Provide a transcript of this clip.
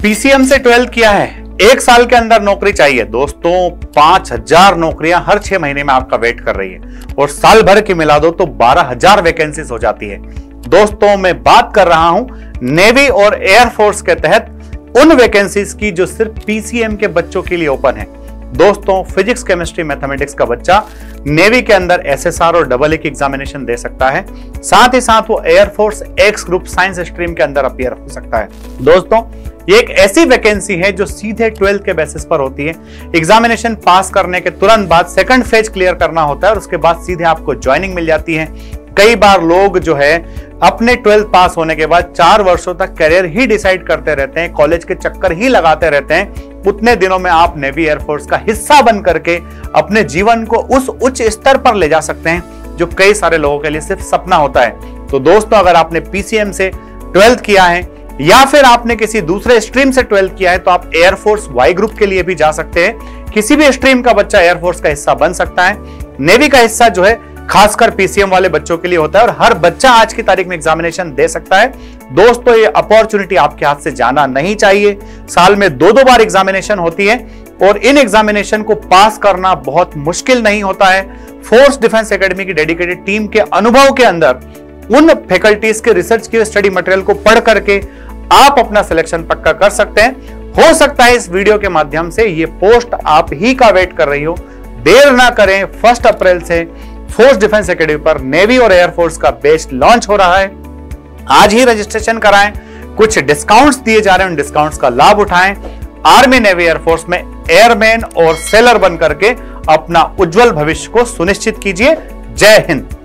PCM से 12th किया है, 1 साल के अंदर नौकरी चाहिए। दोस्तों 5000 नौकरियां हर 6 महीने में आपका वेट कर रही है और साल भर की मिला दो तो 12000 वैकेंसीज हो जाती है। दोस्तों मैं बात कर रहा हूं नेवी और एयरफोर्स के तहत उन वैकेंसीज की जो सिर्फ पीसीएम के बच्चों के लिए ओपन है। दोस्तों फिजिक्स, केमिस्ट्री, मैथमेटिक्स का बच्चा नेवी के अंदर एसएसआर और AA की एग्जामिनेशन दे सकता है। साथ ही साथ वो air force X group science stream के अंदर अपीयर हो सकता है। दोस्तों ये एक ऐसी वैकेंसी है जो सीधे 12th के बेसिस पर होती है। एग्जामिनेशन पास करने के तुरंत बाद सेकंड फेज क्लियर करना होता है और उसके बाद सीधे आपको ज्वाइनिंग मिल जाती है। कई बार लोग जो है अपने 12th पास होने के बाद 4 वर्षों तक करियर ही डिसाइड करते रहते हैं, कॉलेज के चक्कर ही लगाते रहते हैं। उतने दिनों में आप नेवी एयरफोर्स का हिस्सा बन करके अपने जीवन को उस उच्च स्तर पर ले जा सकते हैं जो कई सारे लोगों के लिए सिर्फ सपना होता है। तो दोस्तों अगर आपने पीसीएम से 12th किया है या फिर आपने किसी दूसरे स्ट्रीम से 12th किया है तो आप एयरफोर्स वाई ग्रुप के लिए भी जा सकते हैं। किसी भी स्ट्रीम का बच्चा एयरफोर्स का हिस्सा बन सकता है। नेवी का हिस्सा जो है खासकर पीसीएम वाले बच्चों के लिए होता है और हर बच्चा आज की तारीख में एग्जामिनेशन दे सकता है। दोस्तों ये अपॉर्चुनिटी आपके हाथ से जाना नहीं चाहिए। साल में 2-2 बार एग्जामिनेशन होती है और इन एग्जामिनेशन को पास करना बहुत मुश्किल नहीं होता है। फोर्स डिफेंस एकेडमी की डेडिकेटेड टीम के अनुभव के अंदर उन फैकल्टीज के रिसर्च के स्टडी मटेरियल को पढ़ करके आप अपना सिलेक्शन पक्का कर सकते हैं। हो सकता है इस वीडियो के माध्यम से ये पोस्ट आप ही का वेट कर रही हो। देर ना करें, 1 अप्रैल से फोर्स डिफेंस एकेडमी पर नेवी और एयरफोर्स का बैच लॉन्च हो रहा है। आज ही रजिस्ट्रेशन कराएं। कुछ डिस्काउंट्स दिए जा रहे हैं, उन डिस्काउंट्स का लाभ उठाएं। आर्मी, नेवी, एयरफोर्स में एयरमैन और सेलर बन करके अपना उज्जवल भविष्य को सुनिश्चित कीजिए। जय हिंद।